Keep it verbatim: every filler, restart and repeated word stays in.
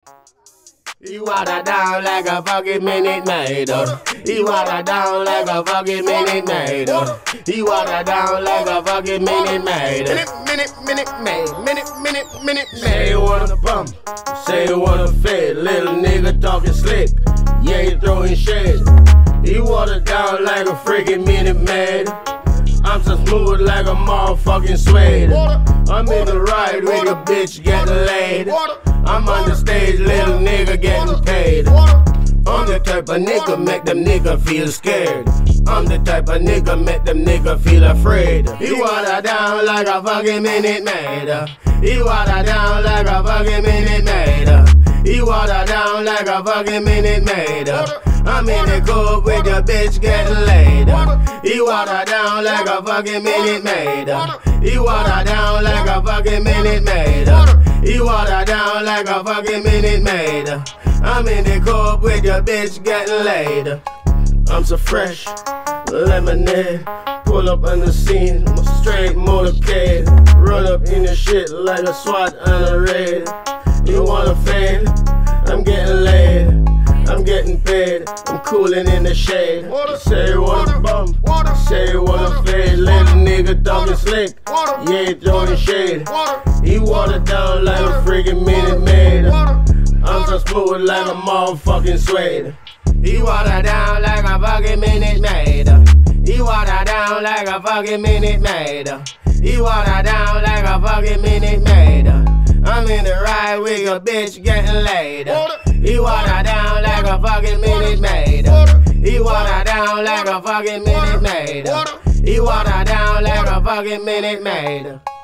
He water down like a fucking Minute Maid. He water down like a fucking Minute Maid. He water down like a fucking Minute Maid. Minute, minute, minute Maid. Minute, minute, minute Maid. Say you wanna bump, say you wanna fade. Little nigga talking slick, yeah, he throwing shade. He water down like a freaking Minute Maid. I'm so smooth like a motherfucking suede. I'm in the ride with a bitch getting laid. I'm on the stage, little nigga getting paid. I'm the type of nigga make them nigga feel scared. I'm the type of nigga make them nigga feel afraid. He water down like a fucking Minute Maid. He water down like a fucking Minute Maid. He water down like a fucking Minute Maid. I'm in the club with the bitch getting laid. He water down like a fucking Minute Maid. He water down like a fucking Minute Maid. He water down like a fucking Minute Maid. I'm in the club with the bitch getting laid. I'm so fresh, lemonade. Pull up on the scene, I'm a straight motorcade. Run up in the shit like a SWAT on a raid. You wanna fade? I'm getting laid. I'm getting paid, I'm cooling in the shade. Say you wanna bump, say you wanna fade. Little nigga talking slick, yeah, he throwing shade. He water down like a freaking Minute Maid. I'm so smooth like a motherfucking suede. He water down like a fucking Minute Maid. He water down like a fucking Minute Maid. He water down like a fucking Minute Maid. I'm in the ride with your bitch getting laid. He water down like a fucking Minute Maid. He water down like a fucking Minute Maid. He water down like a fucking Minute Maid.